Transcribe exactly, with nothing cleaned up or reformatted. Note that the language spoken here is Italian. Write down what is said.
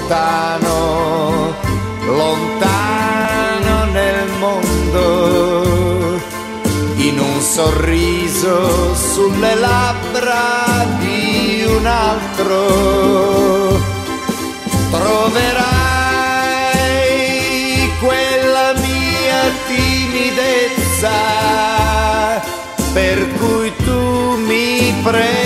lontano, lontano nel mondo, in un sorriso sulle labbra di un altro troverai quella mia timidezza per cui tu mi pregi